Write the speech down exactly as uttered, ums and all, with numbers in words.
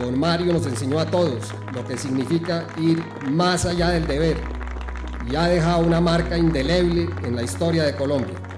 don Mario nos enseñó a todos lo que significa ir más allá del deber y ha dejado una marca indeleble en la historia de Colombia.